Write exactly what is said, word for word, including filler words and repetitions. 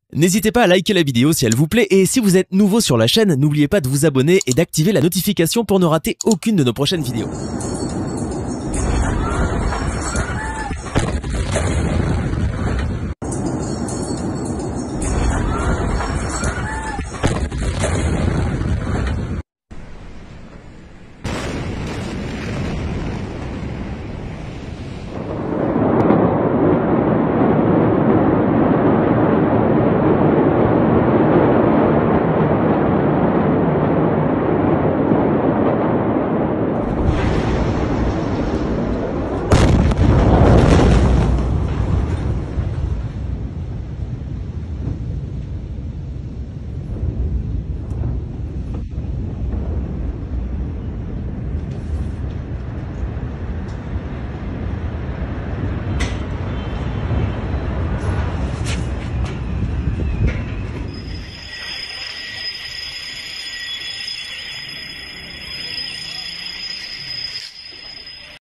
N'hésitez pas à liker la vidéo si elle vous plaît et si vous êtes nouveau sur la chaîne, n'oubliez pas de vous abonner et d'activer la notification pour ne rater aucune de nos prochaines vidéos.